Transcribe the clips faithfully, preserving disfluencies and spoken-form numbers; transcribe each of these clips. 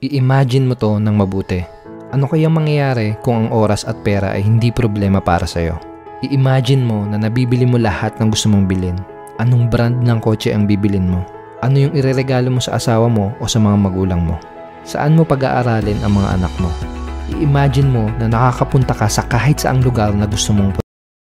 I-imagine mo to ng mabuti. Ano kayang mangyayari kung ang oras at pera ay hindi problema para sa'yo? I-imagine mo na nabibili mo lahat ng gusto mong bilhin. Anong brand ng kotse ang bibilin mo? Ano yung ireregalo mo sa asawa mo o sa mga magulang mo? Saan mo pag-aaralin ang mga anak mo? I-imagine mo na nakakapunta ka sa kahit saang lugar na gusto mong punta.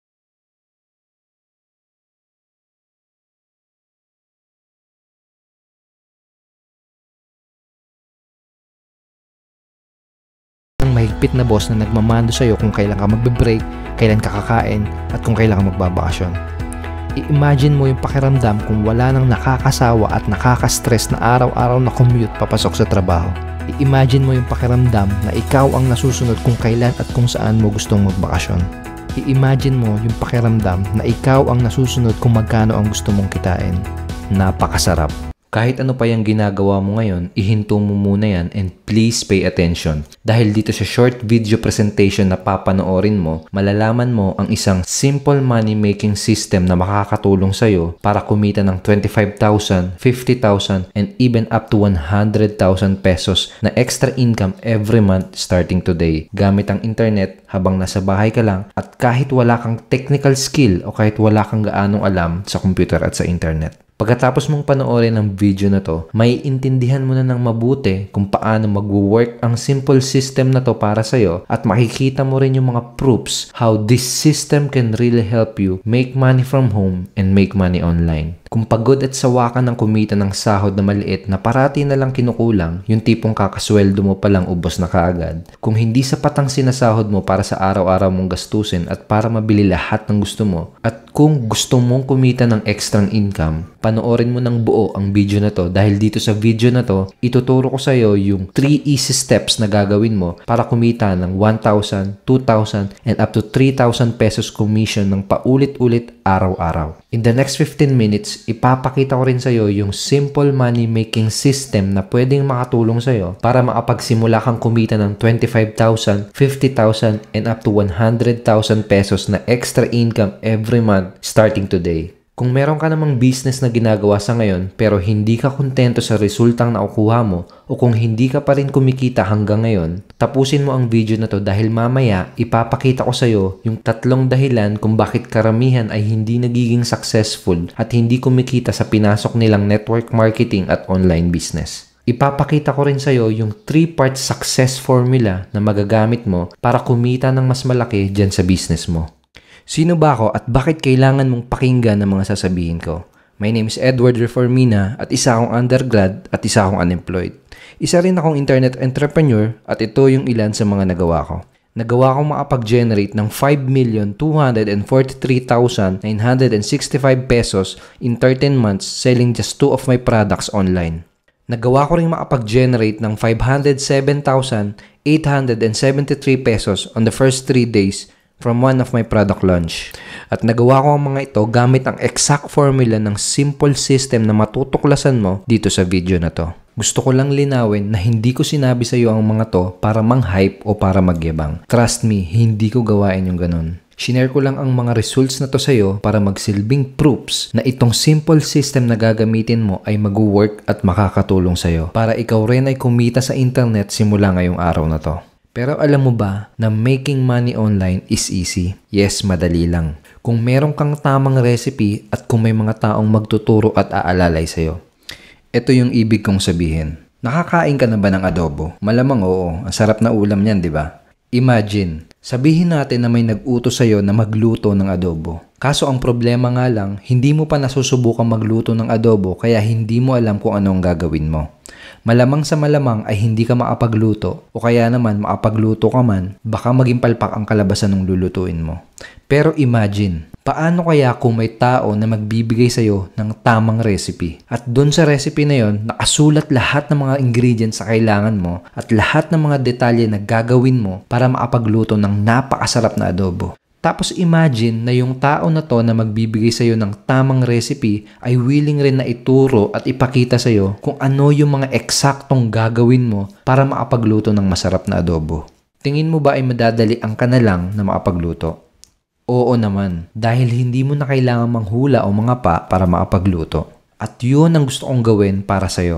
Mahigpit na boss na nagmamando sa'yo kung kailan ka magbe-break, kailan ka kakain, at kung kailan ka magbabakasyon. I-imagine mo yung pakiramdam kung wala nang nakakasawa at nakaka-stress na araw-araw na commute papasok sa trabaho. I-imagine mo yung pakiramdam na ikaw ang nasusunod kung kailan at kung saan mo gustong magbakasyon. I-imagine mo yung pakiramdam na ikaw ang nasusunod kung magkano ang gusto mong kitain. Napakasarap. Kahit ano pa yung ginagawa mo ngayon, ihinto mo muna yan and please pay attention. Dahil dito sa short video presentation na papanoorin mo, malalaman mo ang isang simple money making system na makakatulong sa'yo para kumita ng twenty-five thousand, fifty thousand, and even up to one hundred thousand pesos na extra income every month starting today. Gamit ang internet habang nasa bahay ka lang at kahit wala kang technical skill o kahit wala kang gaanong alam sa computer at sa internet. Pagkatapos mong panoorin ang video na to, may intindihan mo na ng mabuti kung paano mag-work ang simple system na to para sa'yo at makikita mo rin yung mga proofs how this system can really help you make money from home and make money online. Kung pagod at sawa ka ng kumita ng sahod na maliit na parati na lang kinukulang, yung tipong kakasweldo mo palang ubos na kaagad. Kung hindi sapat ang sinasahod mo para sa araw-araw mong gastusin at para mabili lahat ng gusto mo, at kung gusto mong kumita ng extra income, panoorin mo ng buo ang video na to dahil dito sa video na to, ituturo ko sa iyo yung three easy steps na gagawin mo para kumita ng one thousand, two thousand, and up to three thousand pesos commission ng paulit-ulit araw-araw. In the next fifteen minutes, ipapakita ko rin sa iyo yung simple money making system na pwedeng makatulong sa iyo para makapagsimula kang kumita ng twenty-five thousand, fifty thousand, and up to one hundred thousand pesos na extra income every month starting today. Kung meron ka namang business na ginagawa sa ngayon pero hindi ka kontento sa resultang nakukuha mo o kung hindi ka pa rin kumikita hanggang ngayon, tapusin mo ang video na to dahil mamaya ipapakita ko sa iyo yung tatlong dahilan kung bakit karamihan ay hindi nagiging successful at hindi kumikita sa pinasok nilang network marketing at online business. Ipapakita ko rin sa iyo yung three-part success formula na magagamit mo para kumita ng mas malaki dyan sa business mo. Sino ba ako at bakit kailangan mong pakinggan ang mga sasabihin ko? My name is Edward Reformina at isa akong undergrad at isa akong unemployed. Isa rin akong internet entrepreneur at ito yung ilan sa mga nagawa ko. Nagawa kong makapag-generate ng five million two hundred forty-three thousand nine hundred sixty-five pesos in thirteen months selling just two of my products online. Nagawa ko rin makapag-generate ng five hundred seven thousand eight hundred seventy-three pesos on the first three days from one of my product launch. At nagawa ko ang mga ito gamit ang exact formula ng simple system na matutuklasan mo dito sa video na to. Gusto ko lang linawin na hindi ko sinabi sa iyo ang mga to para mang-hype o para magyabang. Trust me, hindi ko gawain yung ganun. Shinare ko lang ang mga results na to sa iyo para magsilbing proofs na itong simple system na gagamitin mo ay mag-work at makakatulong sa iyo para ikaw rin ay kumita sa internet simula ngayong araw na to. Pero alam mo ba na making money online is easy? Yes, madali lang. Kung meron kang tamang recipe at kung may mga taong magtuturo at aalalay sa'yo. Ito yung ibig kong sabihin. Nakakain ka na ba ng adobo? Malamang oo. Ang sarap na ulam niyan, di ba? Imagine, sabihin natin na may nag-utos sa'yo na magluto ng adobo. Kaso ang problema nga lang, hindi mo pa nasusubukang magluto ng adobo kaya hindi mo alam kung ano ang gagawin mo. Malamang sa malamang ay hindi ka makapagluto o kaya naman makapagluto ka man, baka maging palpak ang kalabasan ng lulutuin mo. Pero imagine, paano kaya kung may tao na magbibigay sa'yo ng tamang recipe? At doon sa recipe na yon, nakasulat lahat ng mga ingredients sa kailangan mo at lahat ng mga detalye na gagawin mo para makapagluto ng napakasarap na adobo. Tapos imagine na yung tao na to na magbibigay sa'yo ng tamang recipe ay willing rin na ituro at ipakita sa'yo kung ano yung mga eksaktong gagawin mo para makapagluto ng masarap na adobo. Tingin mo ba ay madadali ang ka na lang na makapagluto? Oo naman, dahil hindi mo na kailangan manghula o mga pa para makapagluto. At yun ang gusto kong gawin para sa'yo.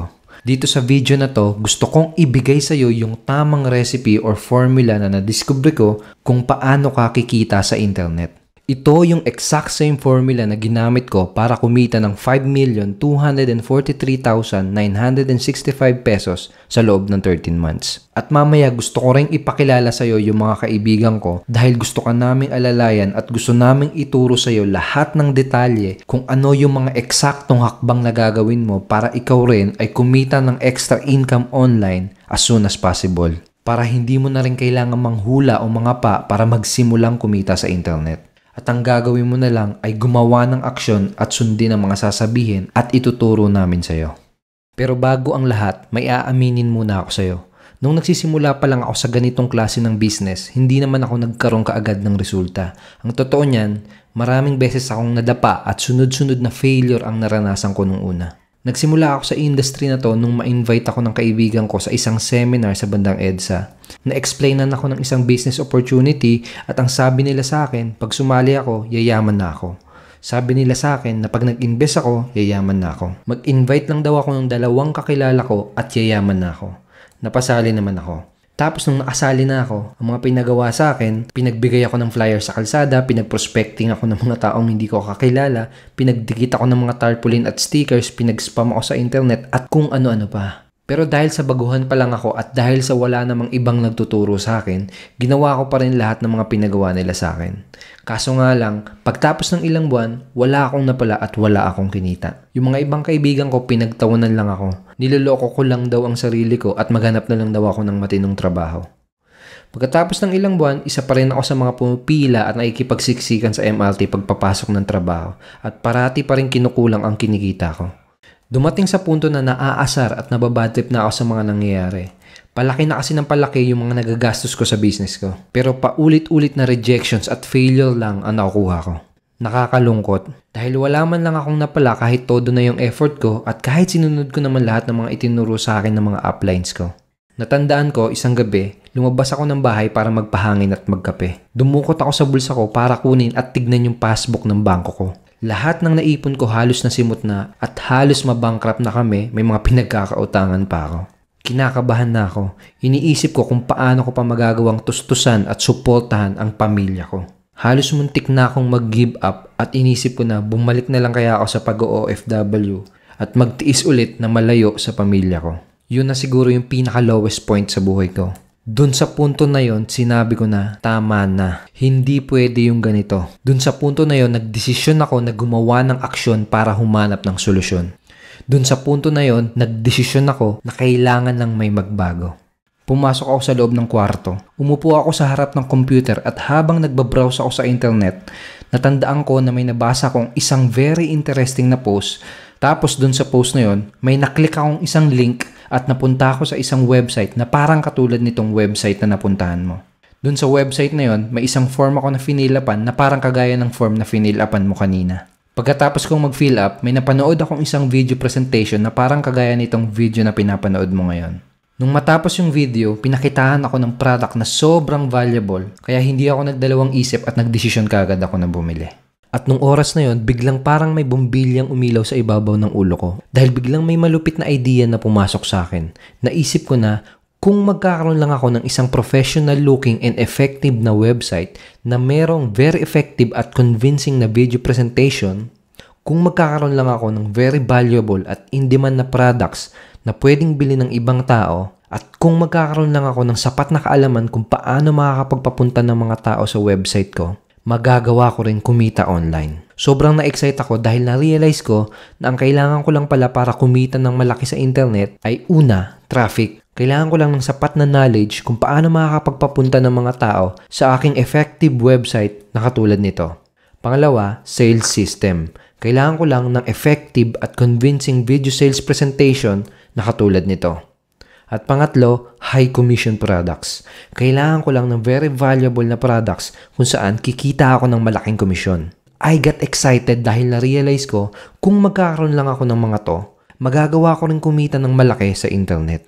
Dito sa video na to, gusto kong ibigay sa iyo yung tamang recipe or formula na nadiskubre ko kung paano ka kikita sa internet. Ito yung exact same formula na ginamit ko para kumita ng five million two hundred forty-three thousand nine hundred sixty-five pesos sa loob ng thirteen months. At mamaya gusto ko rin ipakilala sa iyo yung mga kaibigan ko dahil gusto ka naming alalayan at gusto naming ituro sa iyo lahat ng detalye kung ano yung mga eksaktong hakbang na gagawin mo para ikaw rin ay kumita ng extra income online as soon as possible. Para hindi mo na rin kailangan manghula o mga pa para magsimulang kumita sa internet. At ang gagawin mo na lang ay gumawa ng aksyon at sundin ang mga sasabihin at ituturo namin sa iyo. Pero bago ang lahat, may aaminin muna ako sa iyo. Nung nagsisimula pa lang ako sa ganitong klase ng business, hindi naman ako nagkaroon kaagad ng resulta. Ang totoo niyan, maraming beses akong nadapa at sunod-sunod na failure ang naranasan ko nung una. Nagsimula ako sa industry na to nung ma-invite ako ng kaibigan ko sa isang seminar sa bandang EDSA. Na-explainan ako ng isang business opportunity at ang sabi nila sa akin, pag sumali ako, yayaman na ako. Sabi nila sa akin na pag nag-invest ako, yayaman na ako. Mag-invite lang daw ako ng dalawang kakilala ko at yayaman na ako. Napasali naman ako. Tapos nung nakasali na ako, ang mga pinagawa sa akin, pinagbigay ako ng flyer sa kalsada, pinag-prospecting ako ng mga taong hindi ko kakilala, pinagdikit ako ng mga tarpaulin at stickers, pinag-spam ako sa internet at kung ano-ano pa. Pero dahil sa baguhan pa lang ako at dahil sa wala namang ibang nagtuturo sa akin, ginawa ko pa rin lahat ng mga pinagawa nila sa akin. Kaso nga lang, pagtapos ng ilang buwan, wala akong napala at wala akong kinita. Yung mga ibang kaibigan ko, pinagtawanan lang ako. Niloloko ko lang daw ang sarili ko at maghanap na lang daw ako ng matinong trabaho. Pagkatapos ng ilang buwan, isa pa rin ako sa mga pumipila at nakikipagsiksikan sa M R T pagpapasok ng trabaho at parati pa rin kinukulang ang kinikita ko. Dumating sa punto na naaasar at nababadtrip na ako sa mga nangyayari. Palaki na kasi ng palaki yung mga nagagastos ko sa business ko. Pero paulit-ulit na rejections at failure lang ang nakukuha ko. Nakakalungkot dahil wala man lang akong napala kahit todo na yung effort ko at kahit sinunod ko naman lahat ng mga itinuro sa akin ng mga uplines ko. Natandaan ko isang gabi, lumabas ako ng bahay para magpahangin at magkape. Dumukot ako sa bulsa ko para kunin at tignan yung passbook ng bangko ko. Lahat ng naipon ko halos nasimot na at halos mabankrupt na kami, may mga pinagkakautangan pa ako. Kinakabahan na ako. Iniisip ko kung paano ko pa magagawang tustusan at suportahan ang pamilya ko. Halos muntik na akong mag-give up at inisip ko na bumalik na lang kaya ako sa pag-o F W at magtiis ulit na malayo sa pamilya ko. Yun na siguro yung pinaka-lowest point sa buhay ko. Doon sa punto na yon, sinabi ko na, tama na. Hindi pwede yung ganito. Doon sa punto na yon, nagdesisyon ako na gumawa ng aksyon para humanap ng solusyon. Doon sa punto na yon, nagdesisyon ako na kailangan ng may magbago. Pumasok ako sa loob ng kwarto. Umupo ako sa harap ng computer at habang nagbabrowse ako sa internet, natandaan ko na may nabasa akong isang very interesting na post. Tapos doon sa post na yon, may naklik akong isang link at napunta ako sa isang website na parang katulad nitong website na napuntahan mo. Doon sa website na yon, may isang form ako na finilapan na parang kagaya ng form na finilapan mo kanina. Pagkatapos kong mag-fill up, may napanood akong isang video presentation na parang kagaya nitong video na pinapanood mo ngayon. Nung matapos yung video, pinakitahan ako ng product na sobrang valuable kaya hindi ako nagdalawang isip at nagdesisyon kaagad ako na bumili. At nung oras na yon, biglang parang may bumbilyang umilaw sa ibabaw ng ulo ko. Dahil biglang may malupit na idea na pumasok sa akin. Naisip ko na kung magkakaroon lang ako ng isang professional looking and effective na website na merong very effective at convincing na video presentation, kung magkakaroon lang ako ng very valuable at in-demand na products na pwedeng bilhin ng ibang tao, at kung magkakaroon lang ako ng sapat na kaalaman kung paano makakapagpapunta ng mga tao sa website ko, magagawa ko rin kumita online. Sobrang na-excite ako dahil na-realize ko na ang kailangan ko lang pala para kumita ng malaki sa internet ay una, traffic. Kailangan ko lang ng sapat na knowledge kung paano makakapagpapunta ng mga tao sa aking effective website na katulad nito. Pangalawa, sales system. Kailangan ko lang ng effective at convincing video sales presentation na katulad nito. At pangatlo, high commission products. Kailangan ko lang ng very valuable na products kung saan kikita ako ng malaking komisyon. I got excited dahil na-realize ko kung magkakaroon lang ako ng mga to, magagawa ko rin kumita ng malaki sa internet.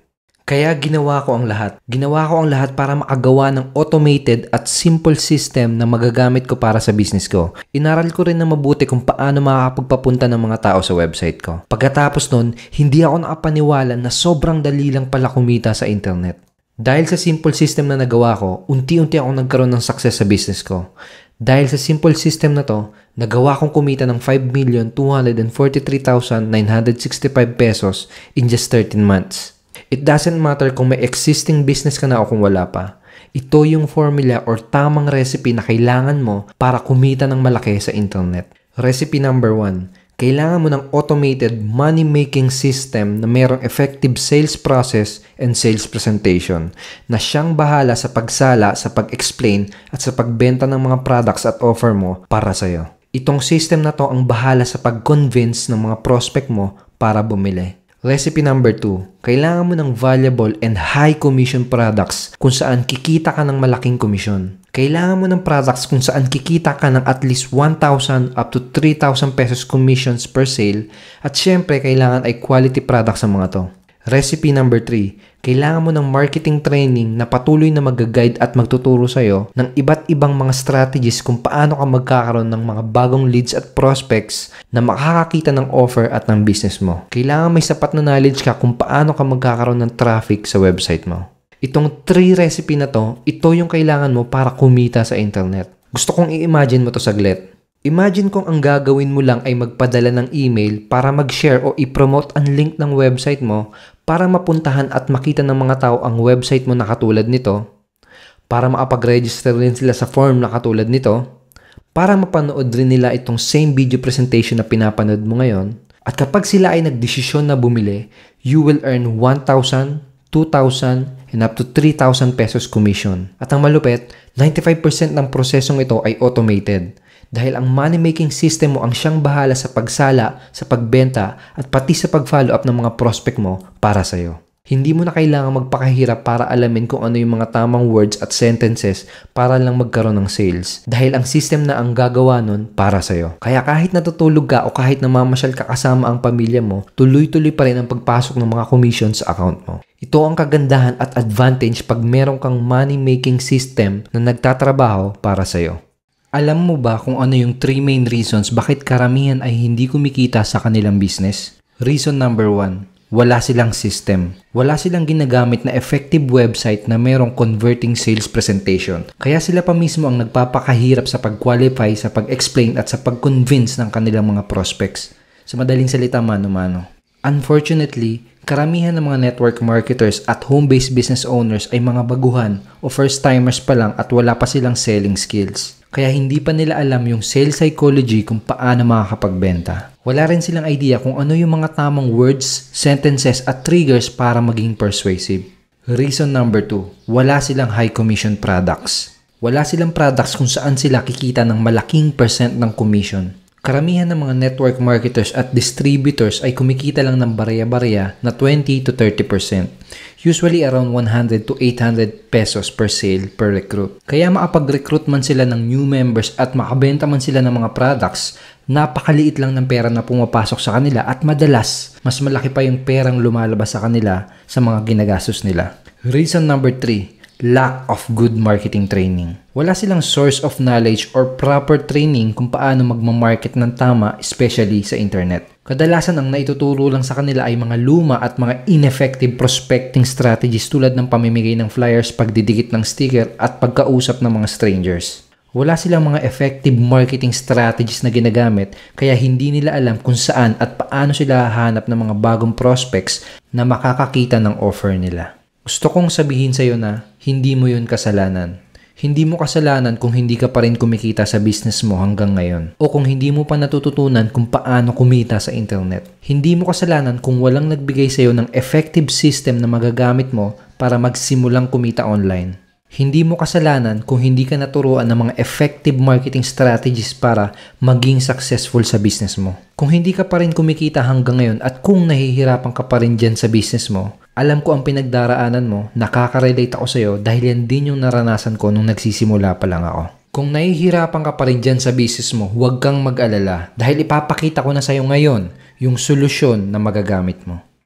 Kaya ginawa ko ang lahat. Ginawa ko ang lahat para makagawa ng automated at simple system na magagamit ko para sa business ko. Inaral ko rin na mabuti kung paano makakapagpapunta ng mga tao sa website ko. Pagkatapos nun, hindi ako nakapaniwala na sobrang dali lang pala kumita sa internet. Dahil sa simple system na nagawa ko, unti-unti ako nagkaroon ng success sa business ko. Dahil sa simple system na to, nagawa kong kumita ng five million two hundred forty-three thousand nine hundred sixty-five pesos in just thirteen months. It doesn't matter kung may existing business ka na o kung wala pa. Ito yung formula or tamang recipe na kailangan mo para kumita ng malaki sa internet. Recipe number one. Kailangan mo ng automated money-making system na mayroong effective sales process and sales presentation na siyang bahala sa pagsala, sa pag-explain at sa pagbenta ng mga products at offer mo para sa'yo. Itong system na to ang bahala sa pag-convince ng mga prospect mo para bumili. Recipe number two. Kailangan mo ng valuable and high commission products kung saan kikita ka ng malaking komisyon. Kailangan mo ng products kung saan kikita ka ng at least one thousand up to three thousand pesos commissions per sale at syempre kailangan ay quality products ang mga to. Recipe number three. Kailangan mo ng marketing training na patuloy na mag-guide at magtuturo sa'yo ng iba't ibang mga strategies kung paano ka magkakaroon ng mga bagong leads at prospects na makakakita ng offer at ng business mo. Kailangan may sapat na knowledge ka kung paano ka magkakaroon ng traffic sa website mo. Itong three recipe na to, ito yung kailangan mo para kumita sa internet. Gusto kong i-imagine mo to saglit. Imagine kung ang gagawin mo lang ay magpadala ng email para mag-share o i-promote ang link ng website mo para mapuntahan at makita ng mga tao ang website mo na katulad nito, para makapag-register rin sila sa form na katulad nito, para mapanood rin nila itong same video presentation na pinapanood mo ngayon, at kapag sila ay nagdesisyon na bumili, you will earn one thousand, two thousand, and up to three thousand pesos commission. At ang malupit, ninety-five percent ng prosesong ito ay automated. Dahil ang money-making system mo ang siyang bahala sa pagsala, sa pagbenta, at pati sa pag-follow up ng mga prospect mo para sa'yo. Hindi mo na kailangan magpakahirap para alamin kung ano yung mga tamang words at sentences para lang magkaroon ng sales. Dahil ang system na ang gagawa nun para sa'yo. Kaya kahit natutulog ka o kahit namamasyal ka kasama ang pamilya mo, tuloy-tuloy pa rin ang pagpasok ng mga commission sa account mo. Ito ang kagandahan at advantage pag meron kang money-making system na nagtatrabaho para sa'yo. Alam mo ba kung ano yung three main reasons bakit karamihan ay hindi kumikita sa kanilang business? Reason number one, wala silang system. Wala silang ginagamit na effective website na mayroong converting sales presentation. Kaya sila pa mismo ang nagpapakahirap sa pag-qualify, sa pag-explain at sa pag-convince ng kanilang mga prospects. Sa madaling salita, mano-mano. Unfortunately, karamihan ng mga network marketers at home-based business owners ay mga baguhan o first-timers pa lang at wala pa silang selling skills. Kaya hindi pa nila alam yung sales psychology kung paano makakapagbenta. Wala rin silang idea kung ano yung mga tamang words, sentences at triggers para maging persuasive. Reason number two, wala silang high commission products. Wala silang products kung saan sila kikita ng malaking percent ng commission. Karamihan ng mga network marketers at distributors ay kumikita lang ng barya-barya na twenty to thirty percent. Usually around one hundred to eight hundred pesos per sale per recruit. Kaya makapag-recruit man sila ng new members at makabenta man sila ng mga products, napakaliit lang ng pera na pumapasok sa kanila at madalas, mas malaki pa yung perang lumalabas sa kanila sa mga ginagastos nila. Reason number three, lack of good marketing training. Wala silang source of knowledge or proper training kung paano magmamarket ng tama, especially sa internet. Kadalasan ang naituturo lang sa kanila ay mga luma at mga ineffective prospecting strategies tulad ng pamimigay ng flyers, pagdidikit ng sticker at pagkausap ng mga strangers. Wala silang mga effective marketing strategies na ginagamit kaya hindi nila alam kung saan at paano sila hahanap ng mga bagong prospects na makakakita ng offer nila. Gusto kong sabihin sa iyo na hindi mo yun kasalanan. Hindi mo kasalanan kung hindi ka pa rin kumikita sa business mo hanggang ngayon o kung hindi mo pa natututunan kung paano kumita sa internet. Hindi mo kasalanan kung walang nagbigay sa iyo ng effective system na magagamit mo para magsimulang kumita online. Hindi mo kasalanan kung hindi ka naturuan ng mga effective marketing strategies para maging successful sa business mo. Kung hindi ka pa rin kumikita hanggang ngayon at kung nahihirapan ka pa rin dyan sa business mo, alam ko ang pinagdaraanan mo, nakaka-relate ako sa iyo dahil yan din yung naranasan ko nung nagsisimula pa lang ako. Kung nahihirapan ka pa rin dyan sa business mo, huwag kang mag-alala dahil ipapakita ko na sa iyo ngayon yung solusyon na magagamit mo.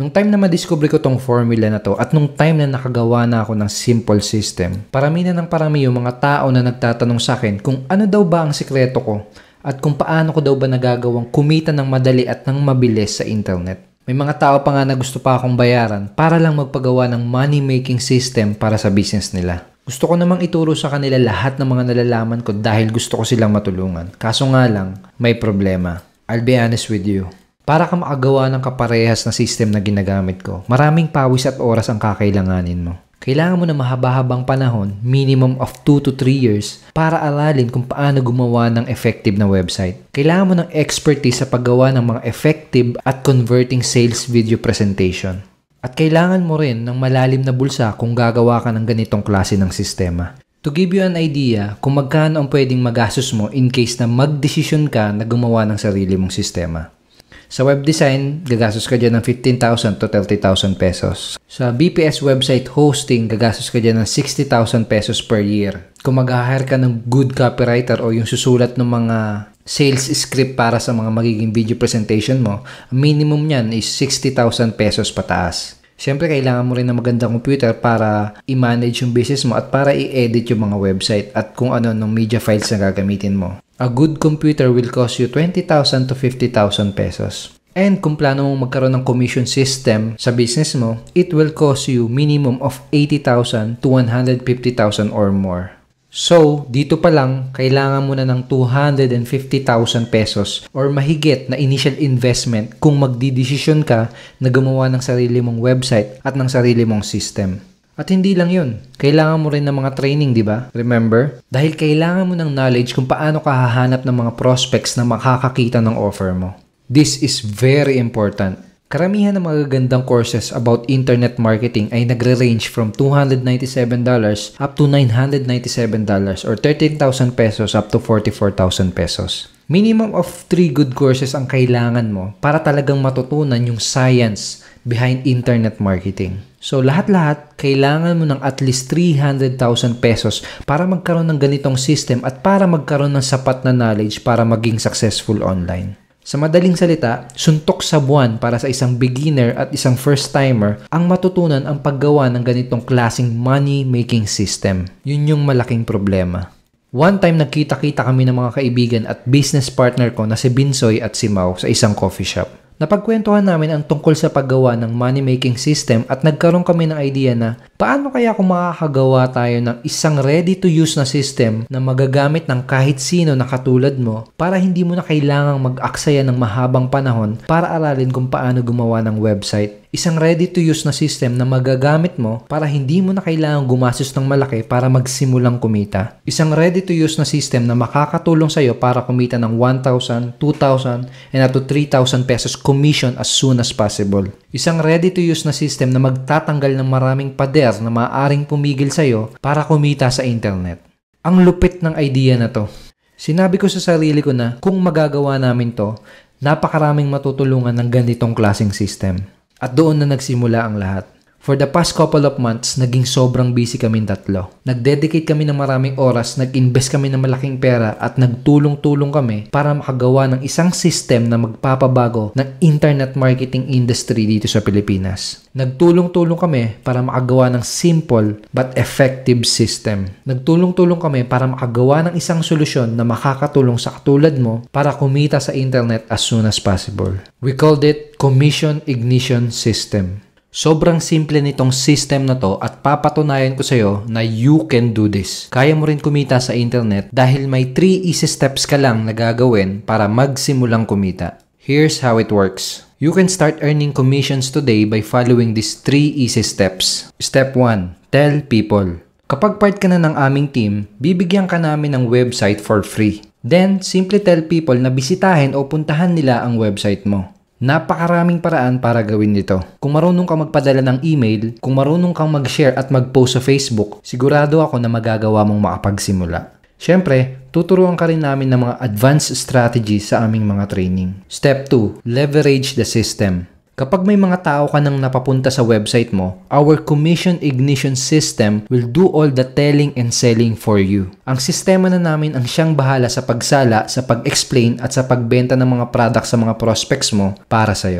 Nung time na madiscover ko tong formula na to at nung time na nakagawa na ako ng simple system, parami na ng parami yung mga tao na nagtatanong sa akin kung ano daw ba ang sikreto ko at kung paano ko daw ba nagagawang kumita ng madali at ng mabilis sa internet. May mga tao pa nga na gusto pa akong bayaran para lang magpagawa ng money-making system para sa business nila. Gusto ko namang ituro sa kanila lahat ng mga nalalaman ko dahil gusto ko silang matulungan. Kaso nga lang, may problema. I'll be honest with you. Para ka makagawa ng kaparehas na system na ginagamit ko, maraming pawis at oras ang kakailanganin mo. Kailangan mo na mahaba-habang panahon, minimum of two to three years, para aralin kung paano gumawa ng effective na website. Kailangan mo ng expertise sa paggawa ng mga effective at converting sales video presentation. At kailangan mo rin ng malalim na bulsa kung gagawa ka ng ganitong klase ng sistema. To give you an idea kung magkano ang pwedeng magastos mo in case na magdesisyon ka na gumawa ng sarili mong sistema. Sa web design, gagastos ka dyan ng fifteen thousand to thirty thousand pesos. Sa B P S website hosting, gagastos ka dyan ng sixty thousand pesos per year. Kung mag-hire ka ng good copywriter o yung susulat ng mga sales script para sa mga magiging video presentation mo, ang minimum niyan is sixty thousand pesos pataas. Siyempre, kailangan mo rin ng magandang computer para i-manage yung business mo at para i-edit yung mga website at kung ano ng media files na gagamitin mo. A good computer will cost you twenty thousand to fifty thousand pesos. And kung plano mong magkaroon ng commission system sa business mo, it will cost you minimum of eighty thousand to one hundred fifty thousand or more. So, dito pa lang, kailangan mo na ng two hundred fifty thousand pesos or mahigit na initial investment kung magdidesisyon ka na gumawa ng sarili mong website at ng sarili mong system. At hindi lang yun, kailangan mo rin ng mga training, di ba? Remember? Dahil kailangan mo ng knowledge kung paano ka hahanap ng mga prospects na makakakita ng offer mo. This is very important. Karamihan ng magagandang courses about internet marketing ay nagre-range from two hundred ninety-seven dollars up to nine hundred ninety-seven dollars or thirteen thousand pesos up to forty-four thousand pesos. Minimum of three good courses ang kailangan mo para talagang matutunan yung science behind internet marketing. So lahat-lahat, kailangan mo ng at least three hundred thousand pesos para magkaroon ng ganitong system at para magkaroon ng sapat na knowledge para maging successful online. Sa madaling salita, suntok sa buwan para sa isang beginner at isang first-timer ang matutunan ang paggawa ng ganitong klaseng money-making system. Yun yung malaking problema. One time nagkita-kita kami ng mga kaibigan at business partner ko na si Binsoy at si Mau sa isang coffee shop. Napagkwentuhan namin ang tungkol sa paggawa ng money-making system at nagkaroon kami ng idea na paano kaya kung makakagawa tayo ng isang ready-to-use na system na magagamit ng kahit sino na katulad mo para hindi mo na kailangang mag-aksaya ng mahabang panahon para aralin kung paano gumawa ng website. Isang ready-to-use na system na magagamit mo para hindi mo na kailangang gumastos ng malaki para magsimulang kumita. Isang ready-to-use na system na makakatulong sa iyo para kumita ng one thousand, two thousand, and up to three thousand pesos commission as soon as possible. Isang ready-to-use na system na magtatanggal ng maraming pader na maaaring pumigil sa iyo para kumita sa internet. Ang lupit ng idea na to. Sinabi ko sa sarili ko na kung magagawa namin to, napakaraming matutulungan ng ganitong klaseng system. At doon na nagsimula ang lahat. For the past couple of months, naging sobrang busy kaming tatlo. Nag-dedicate kami ng maraming oras, nag-invest kami ng malaking pera at nagtulong-tulong kami para makagawa ng isang system na magpapabago ng internet marketing industry dito sa Pilipinas. Nagtulong-tulong kami para makagawa ng simple but effective system. Nagtulong-tulong kami para makagawa ng isang solusyon na makakatulong sa katulad mo para kumita sa internet as soon as possible. We called it Commission Ignition System. Sobrang simple nitong system na to at papatunayan ko sa iyo na you can do this. Kaya mo rin kumita sa internet dahil may three easy steps ka lang na gagawin para magsimulang kumita. Here's how it works. You can start earning commissions today by following these three easy steps. Step one. Tell people. Kapag part ka na ng aming team, bibigyan ka namin ng website for free. Then, simply tell people na bisitahin o puntahan nila ang website mo. Napakaraming paraan para gawin nito. Kung marunong kang magpadala ng email, kung marunong kang mag-share at mag-post sa Facebook, sigurado ako na magagawa mong makapagsimula. Siyempre, tuturuan ka rin namin ng mga advanced strategies sa aming mga training. Step two. Leverage the system. Kapag may mga tao ka nang napapunta sa website mo, our Commission Ignition System will do all the telling and selling for you. Ang sistema na namin ang siyang bahala sa pagsala, sa pag-explain at sa pagbenta ng mga products sa mga prospects mo para sa'yo.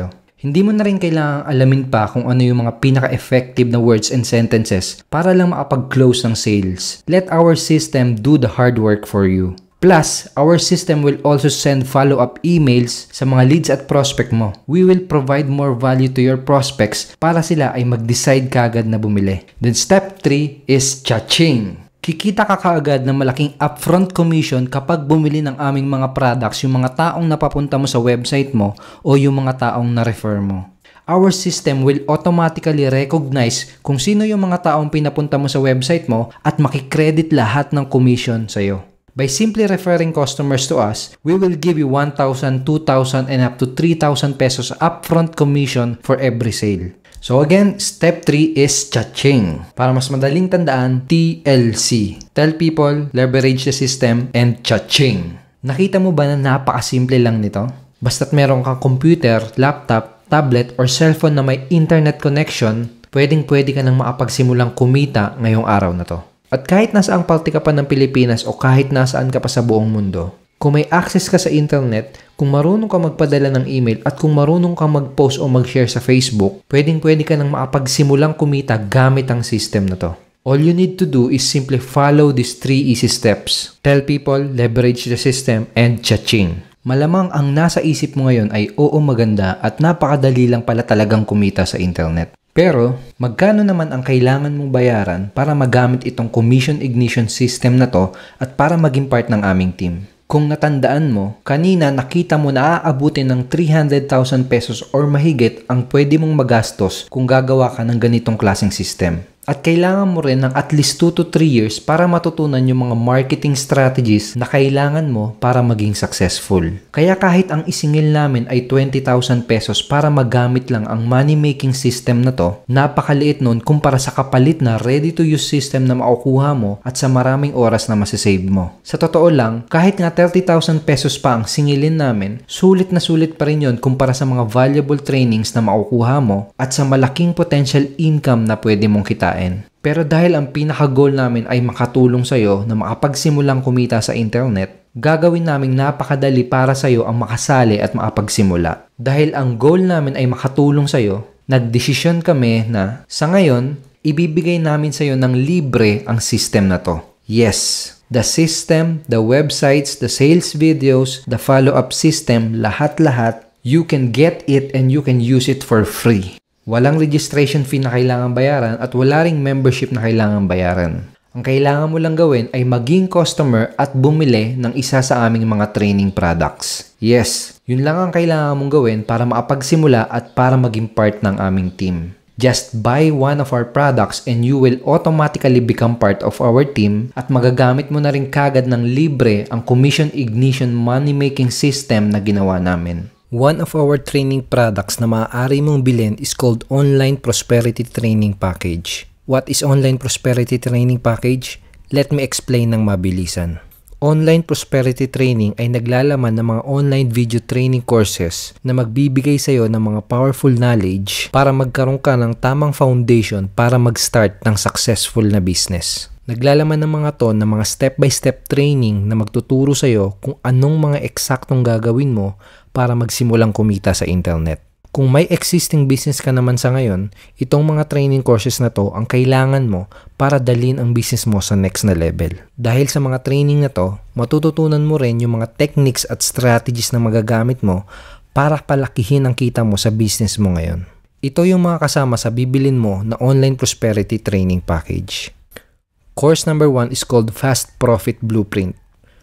Hindi mo na rin kailangang alamin pa kung ano yung mga pinaka-effective na words and sentences para lang makapag-close ng sales. Let our system do the hard work for you. Plus, our system will also send follow-up emails sa mga leads at prospect mo. We will provide more value to your prospects para sila ay mag-decide kaagad na bumili. Then step three is cha-ching. Kikita ka kaagad ng malaking upfront commission kapag bumili ng aming mga products yung mga taong napapunta mo sa website mo o yung mga taong na-refer mo. Our system will automatically recognize kung sino yung mga taong pinapunta mo sa website mo at makikredit lahat ng commission sa'yo. By simply referring customers to us, we will give you one thousand, two thousand, and up to three thousand pesos upfront commission for every sale. So again, step three is cha-ching. Para mas madaling tandaan, T L C. Tell people, leverage the system, and cha-ching. Nakita mo ba na napakasimple lang nito? Basta't meron kang computer, laptop, tablet, or cellphone na may internet connection, pwedeng-pwede ka nang makapagsimulang kumita ngayong araw na to. At kahit nasaan parte ka pa ng Pilipinas o kahit nasaan ka pa sa buong mundo, kung may access ka sa internet, kung marunong ka magpadala ng email at kung marunong ka mag-post o mag-share sa Facebook, pwedeng-pwede ka nang makapagsimulang kumita gamit ang system na to. All you need to do is simply follow these three easy steps. Tell people, leverage the system, and cha-ching. Malamang ang nasa isip mo ngayon ay oo maganda at napakadali lang pala talagang kumita sa internet. Pero, magkano naman ang kailangan mong bayaran para magamit itong commission ignition system na to at para maging part ng aming team? Kung natandaan mo, kanina nakita mo na aabutin ng three hundred thousand pesos or mahigit ang pwede mong magastos kung gagawa ka ng ganitong klaseng system. At kailangan mo rin ng at least two to three years para matutunan yung mga marketing strategies na kailangan mo para maging successful. Kaya kahit ang isingil namin ay twenty thousand pesos para magamit lang ang money-making system na to, napakaliit nun kumpara sa kapalit na ready-to-use system na makukuha mo at sa maraming oras na masasave mo. Sa totoo lang, kahit nga thirty thousand pesos pa ang singilin namin, sulit na sulit pa rin yun kumpara sa mga valuable trainings na makukuha mo at sa malaking potential income na pwede mong kitain. Pero dahil ang pinaka-goal namin ay makatulong sa'yo na makapagsimulang kumita sa internet, gagawin naming napakadali para sa'yo ang makasali at makapagsimula. Dahil ang goal namin ay makatulong sa'yo, nagdesisyon kami na sa ngayon, ibibigay namin sa'yo ng libre ang system na to. Yes, the system, the websites, the sales videos, the follow-up system, lahat-lahat, you can get it and you can use it for free. Walang registration fee na kailangan bayaran at wala ring membership na kailangan bayaran. Ang kailangan mo lang gawin ay maging customer at bumili ng isa sa aming mga training products. Yes, yun lang ang kailangan mong gawin para makapagsimula at para maging part ng aming team. Just buy one of our products and you will automatically become part of our team at magagamit mo na rin kagad ng libre ang Commission Ignition Money-Making System na ginawa namin. One of our training products na maaari mong bilhin is called Online Prosperity Training Package. What is Online Prosperity Training Package? Let me explain ng mabilisan. Online Prosperity Training ay naglalaman ng mga online video training courses na magbibigay sa iyo ng mga powerful knowledge para magkaroon ka ng tamang foundation para mag-start ng successful na business. Naglalaman ng mga to ng mga step-by-step training na magtuturo sa iyo kung anong mga eksaktong gagawin mo para magsimulang kumita sa internet. Kung may existing business ka naman sa ngayon, itong mga training courses na to ang kailangan mo para dalhin ang business mo sa next na level. Dahil sa mga training na to, matututunan mo rin yung mga techniques at strategies na magagamit mo para palakihin ang kita mo sa business mo ngayon. Ito yung mga kasama sa bibilin mo na Online Prosperity Training Package. Course number one is called Fast Profit Blueprint.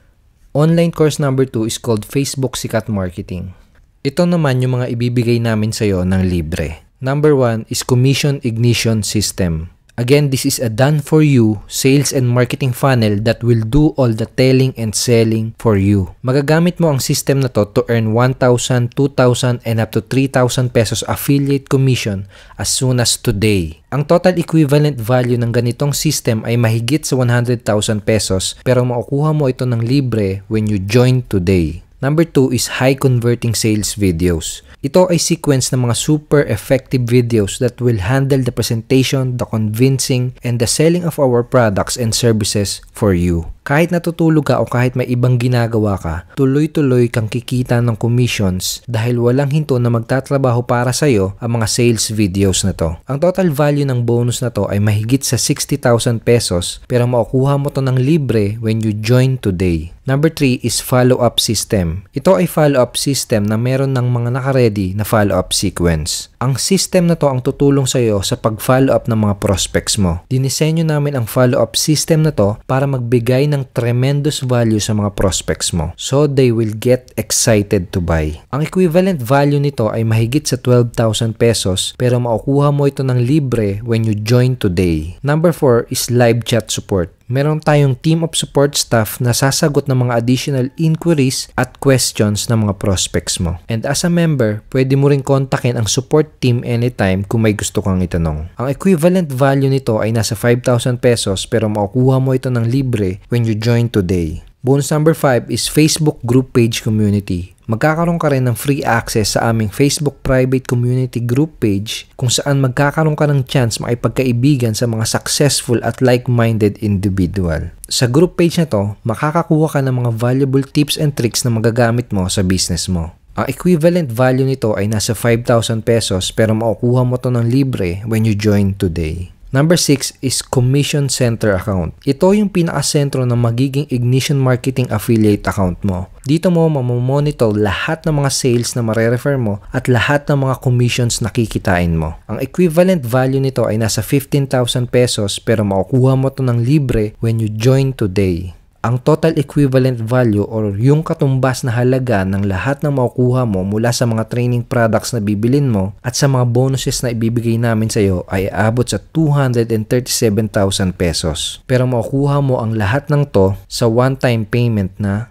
Online course number two is called Facebook Sikat Marketing. Ito naman yung mga ibibigay namin sa iyo ng libre. Number one is Commission Ignition System. Again, this is a done-for-you sales and marketing funnel that will do all the telling and selling for you. Magagamit mo ang system na to to earn one thousand, two thousand, and up to three thousand pesos affiliate commission as soon as today. Ang total equivalent value ng ganitong system ay mahigit sa one hundred thousand pesos pero makukuha mo ito ng libre when you join today. Number two is high converting sales videos. Ito ay sequence ng mga super effective videos that will handle the presentation, the convincing, and the selling of our products and services for you. Kahit natutulog ka o kahit may ibang ginagawa ka, tuloy-tuloy kang kikita ng commissions dahil walang hinto na magtatrabaho para sa'yo ang mga sales videos na to. Ang total value ng bonus na to ay mahigit sa sixty thousand pesos pero makukuha mo to ng libre when you join today. Number three is follow-up system. Ito ay follow-up system na meron ng mga naka-ready na follow-up sequence. Ang system na to ang tutulong sa iyo sa pag-follow up ng mga prospects mo. Dinisenyo namin ang follow-up system na to para magbigay ng tremendous value sa mga prospects mo so they will get excited to buy. Ang equivalent value nito ay mahigit sa twelve thousand pesos pero makukuha mo ito ng libre when you join today. Number four is live chat support. Meron tayong team of support staff na sasagot ng mga additional inquiries at questions ng mga prospects mo. And as a member, pwede mo rin kontakin ang support team anytime kung may gusto kang itanong. Ang equivalent value nito ay nasa five thousand pesos pero makukuha mo ito ng libre when you join today. Bonus number five is Facebook group page community. Magkakaroon ka rin ng free access sa aming Facebook private community group page kung saan magkakaroon ka ng chance makipagkaibigan sa mga successful at like-minded individual. Sa group page na to, makakakuha ka ng mga valuable tips and tricks na magagamit mo sa business mo. Ang equivalent value nito ay nasa five thousand pesos pero makukuha mo to ng libre when you join today. Number six is Commission Center account. Ito yung pinakasentro ng magiging Ignition Marketing Affiliate account mo. Dito mo mamomonitor lahat ng mga sales na marerefer mo at lahat ng mga commissions na kikitain mo. Ang equivalent value nito ay nasa fifteen thousand pesos pero makukuha mo to ng libre when you join today. Ang total equivalent value or yung katumbas na halaga ng lahat ng makukuha mo mula sa mga training products na bibilin mo at sa mga bonuses na ibibigay namin sa iyo ay aabot sa two hundred thirty-seven thousand pesos. Pero makukuha mo ang lahat ng to sa one-time payment na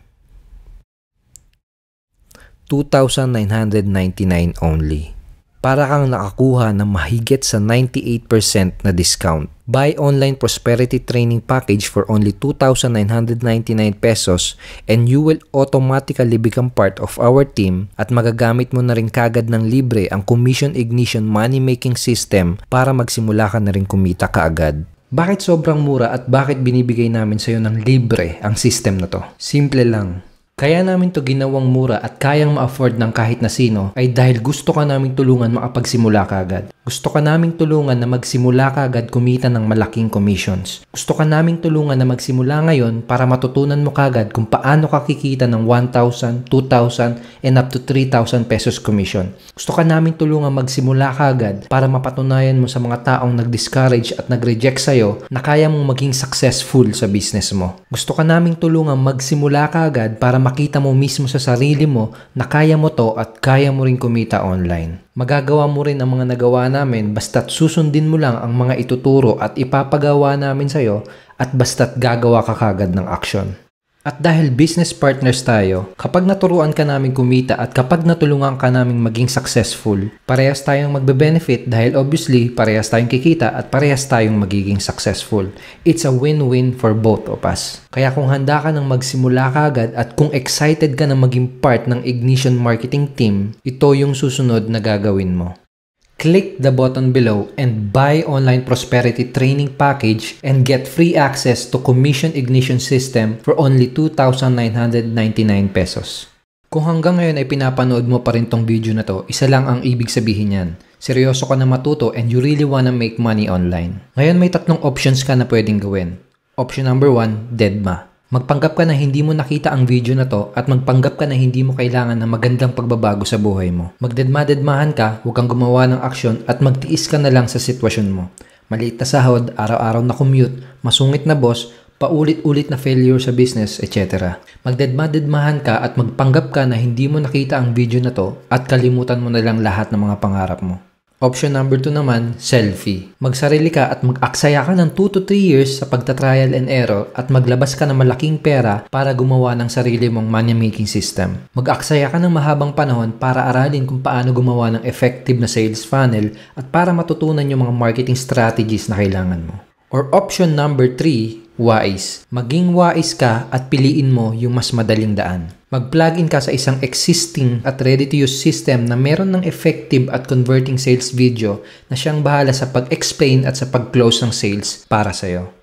two thousand nine hundred ninety-nine only. Para kang nakakuha ng mahigit sa ninety-eight percent na discount. Buy online prosperity training package for only two thousand nine hundred ninety-nine pesos and you will automatically become part of our team at magagamit mo na rin kagad ng libre ang Commission Ignition Money Making System para magsimula ka na rin kumita kaagad. Bakit sobrang mura at bakit binibigay namin sa iyo ng libre ang system na to? Simple lang. Kaya namin to ginawang mura at kayang ma-afford ng kahit na sino ay dahil gusto ka naming tulungan makapagsimula ka agad. Gusto ka naming tulungan na magsimula ka agad kumita ng malaking commissions. Gusto ka naming tulungan na magsimula ngayon para matutunan mo kagad kung paano ka kikita ng one thousand, two thousand, and up to three thousand pesos commission. Gusto ka naming tulungan magsimula ka agad para mapatunayan mo sa mga taong nag-discourage at nag-reject sa'yo na kaya mong maging successful sa business mo. Gusto ka naming tulungan magsimula ka agad para makita mo mismo sa sarili mo na kaya mo to at kaya mo rin kumita online. Magagawa mo rin ang mga nagawa namin basta't susundin mo lang ang mga ituturo at ipapagawa namin sa'yo at basta't gagawa ka kagad ng action. At dahil business partners tayo, kapag naturuan ka namin kumita at kapag natulungan ka namin maging successful, parehas tayong magbe-benefit dahil obviously parehas tayong kikita at parehas tayong magiging successful. It's a win-win for both of us. Kaya kung handa ka nang magsimula ka agad at kung excited ka na maging part ng Ignition Marketing Team, ito yung susunod na gagawin mo. Click the button below and buy online prosperity training package and get free access to Commission Ignition System for only two thousand nine hundred ninety-nine pesos. Kung hanggang ngayon ay pinapanood mo pa rin tong video na to, isa lang ang ibig sabihin yan. Seryoso ka na matuto and you really wanna make money online. Ngayon may tatlong options ka na pwedeng gawin. Option number one, deadma. Magpanggap ka na hindi mo nakita ang video na to at magpanggap ka na hindi mo kailangan ng magandang pagbabago sa buhay mo. Magdedma-dedmahan ka, huwag kang gumawa ng aksyon at magtiis ka na lang sa sitwasyon mo. Maliit na sahod, araw-araw na commute, masungit na boss, paulit-ulit na failure sa business, et cetera. Magdedma-dedmahan ka at magpanggap ka na hindi mo nakita ang video na to at kalimutan mo na lang lahat ng mga pangarap mo. Option number two naman, selfie. Magsarili ka at mag-aksaya ka ng two to three years sa pagta-trial and error at maglabas ka ng malaking pera para gumawa ng sarili mong money-making system. Mag-aksaya ka ng mahabang panahon para aralin kung paano gumawa ng effective na sales funnel at para matutunan yung mga marketing strategies na kailangan mo. Or option number three, wais. Maging wais ka at piliin mo yung mas madaling daan. Mag-plug in ka sa isang existing at ready-to-use system na meron ng effective at converting sales video na siyang bahala sa pag-explain at sa pag-close ng sales para sa'yo.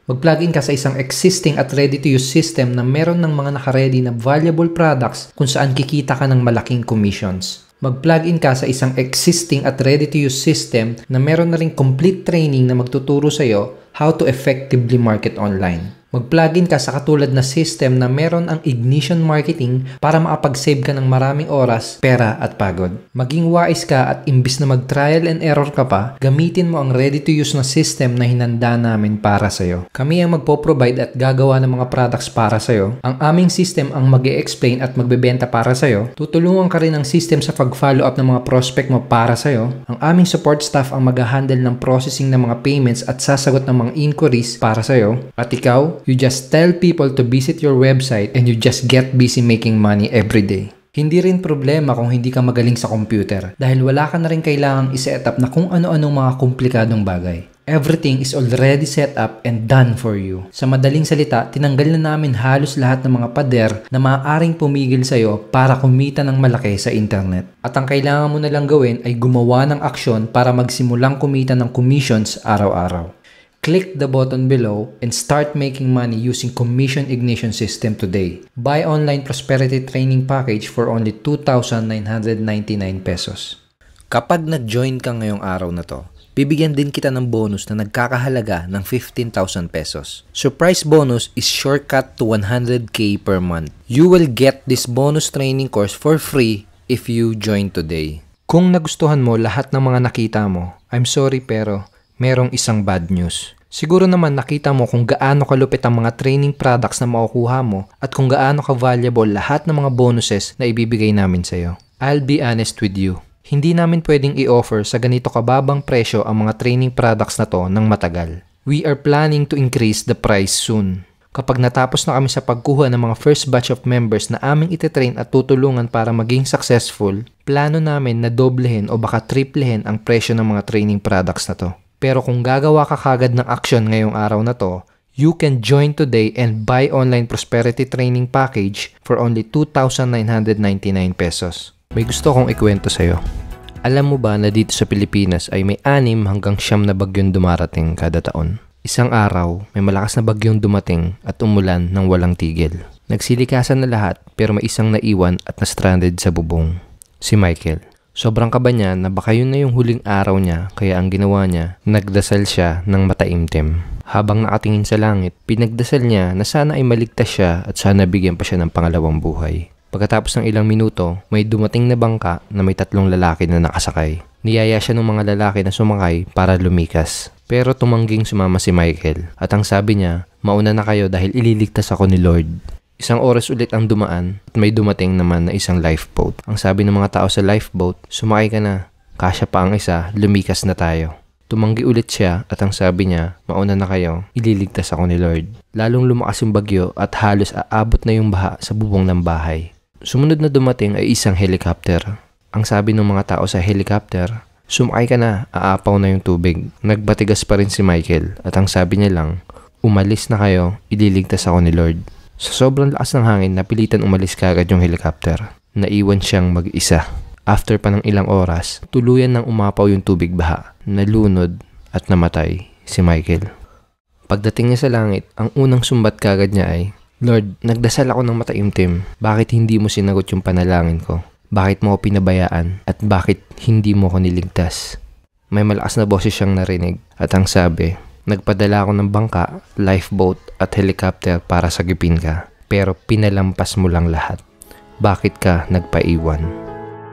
Mag-plugin ka sa isang existing at ready-to-use system na meron ng mga naka-ready na valuable products kung saan kikita ka ng malaking commissions. Mag-plugin ka sa isang existing at ready-to-use system na meron na ring complete training na magtuturo sa iyo how to effectively market online. Mag-plugin ka sa katulad na system na meron ang ignition marketing para makapag-save ka ng maraming oras, pera at pagod. Maging wise ka at imbis na mag-trial and error ka pa, gamitin mo ang ready-to-use na system na hinanda namin para sa'yo. Kami ang magpo-provide at gagawa ng mga products para sa'yo. Ang aming system ang mag-e-explain at magbebenta para sa'yo. Tutulungan ka rin ng system sa pag-follow up ng mga prospect mo para sa'yo. Ang aming support staff ang mag-handle ng processing ng mga payments at sasagot ng mga inquiries para sa'yo. At ikaw, you just tell people to visit your website and you just get busy making money every day. Hindi rin problema kung hindi ka magaling sa computer dahil wala ka na rin kailangang i-set up na kung ano-anong mga komplikadong bagay. Everything is already set up and done for you. Sa madaling salita, tinanggal na namin halos lahat ng mga pader na maaaring pumigil sa'yo para kumita ng malaki sa internet. At ang kailangan mo na lang gawin ay gumawa ng aksyon para magsimulang kumita ng commissions araw-araw. Click the button below and start making money using Commission Ignition System today. Buy online prosperity training package for only two thousand nine hundred ninety-nine pesos. Kapag nag-join ka ngayong araw na to, bibigyan din kita ng bonus na nagkakahalaga ng fifteen thousand pesos. Surprise bonus is shortcut to one hundred K per month. You will get this bonus training course for free if you join today. Kung nagustuhan mo lahat ng mga nakita mo, I'm sorry pero merong isang bad news. Siguro naman nakita mo kung gaano kalupit ang mga training products na makukuha mo at kung gaano ka-valuable lahat ng mga bonuses na ibibigay namin sa'yo. I'll be honest with you. Hindi namin pwedeng i-offer sa ganito kababang presyo ang mga training products na to ng matagal. We are planning to increase the price soon. Kapag natapos na kami sa pagkuha ng mga first batch of members na aming ititrain at tutulungan para maging successful, plano namin na doblehin o baka triplehin ang presyo ng mga training products na to. Pero kung gagawa ka kagad ng action ngayong araw na to, you can join today and buy online prosperity training package for only two thousand nine hundred ninety-nine pesos. May gusto kong ikwento sa'yo. Alam mo ba na dito sa Pilipinas ay may anim hanggang siyam na bagyong dumarating kada taon? Isang araw, may malakas na bagyong dumating at umulan ng walang tigil. Nagsilikasan na lahat pero may isang naiwan at na-stranded sa bubong. Si Michael. Sobrang kaba niya na baka yun na yung huling araw niya kaya ang ginawa niya, nagdasal siya ng mataimtim. Habang nakatingin sa langit, pinagdasal niya na sana ay maligtas siya at sana bigyan pa siya ng pangalawang buhay. Pagkatapos ng ilang minuto, may dumating na bangka na may tatlong lalaki na nakasakay. Niyaya siya ng mga lalaki na sumakay para lumikas. Pero tumangging sumama si Michael at ang sabi niya, mauna na kayo dahil ililigtas ako ni Lord. Isang oras ulit ang dumaan at may dumating naman na isang lifeboat. Ang sabi ng mga tao sa lifeboat, sumakay ka na, kasya pa ang isa, lumikas na tayo. Tumanggi ulit siya at ang sabi niya, mauna na kayo, ililigtas ako ni Lord. Lalong lumakas yung bagyo at halos aabot na yung baha sa bubong ng bahay. Sumunod na dumating ay isang helicopter. Ang sabi ng mga tao sa helicopter, sumakay ka na, aapaw na yung tubig. Nagbatigas pa rin si Michael at ang sabi niya lang, umalis na kayo, ililigtas ako ni Lord. Sa sobrang lakas ng hangin, napilitan umalis kaagad yung helicopter. Naiwan siyang mag-isa. After pa ng ilang oras, tuluyan nang umapaw yung tubig baha. Nalunod at namatay si Michael. Pagdating niya sa langit, ang unang sumbat kaagad niya ay, Lord, nagdasal ako ng mataimtim. Bakit hindi mo sinagot yung panalangin ko? Bakit mo ako pinabayaan? At bakit hindi mo ako niligtas? May malakas na boses siyang narinig at ang sabi, nagpadala ako ng bangka, lifeboat at helicopter para sagipin ka. Pero pinalampas mo lang lahat. Bakit ka nagpaiwan?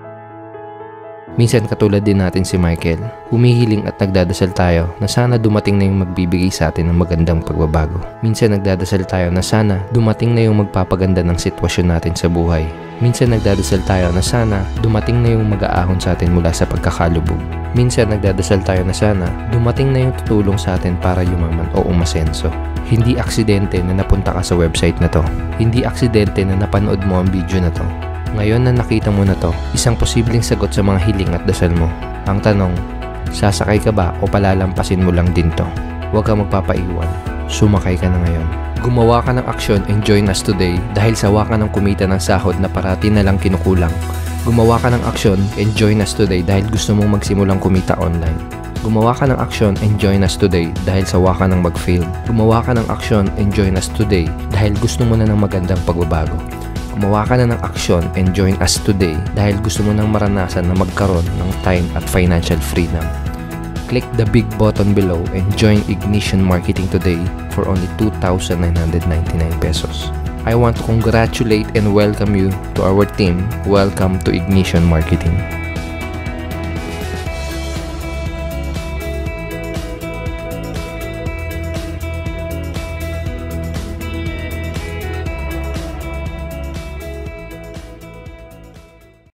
Minsan katulad din natin si Michael, humihiling at nagdadasal tayo na sana dumating na yung magbibigay sa atin ng magandang pagbabago. Minsan nagdadasal tayo na sana dumating na yung magpapaganda ng sitwasyon natin sa buhay. Minsan nagdadasal tayo na sana dumating na yung mag-aahon sa atin mula sa pagkakalubog. Minsan nagdadasal tayo na sana dumating na yung tutulong sa atin para yumaman o umasenso. Hindi aksidente na napunta ka sa website na to. Hindi aksidente na napanood mo ang video na to. Ngayon na nakita mo na to, isang posibleng sagot sa mga hiling at dasal mo. Ang tanong, sasakay ka ba o palalampasin mo lang din to? Huwag ka magpapaiwan. Sumakay ka na ngayon. Gumawa ka ng aksyon and join us today dahil sawa ka ng kumita ng sahod na parati na lang kinukulang. Gumawa ka ng aksyon and join us today dahil gusto mong magsimulang kumita online. Gumawa ka ng aksyon and join us today dahil sawa ka ng mag-fail. Gumawa ka ng aksyon and join us today dahil gusto mo na ng magandang pagbabago. Gumawa ka na ng aksyon and join us today dahil gusto mo nang maranasan na magkaroon ng time at financial freedom. Click the big button below and join Ignition Marketing today for only two thousand nine hundred ninety-nine pesos. I want to congratulate and welcome you to our team. Welcome to Ignition Marketing.